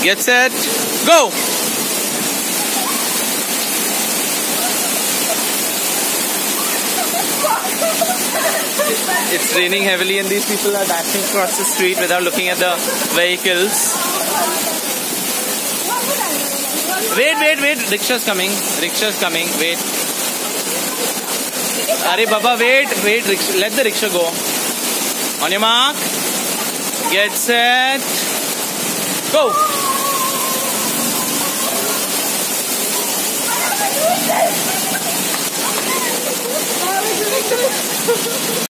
Get set. Go. It's raining heavily and these people are dashing across the street without looking at the vehicles. Wait. Rickshaws coming. Wait. Arey Baba, wait. Let the rickshaw go. On your mark. Get set. Go.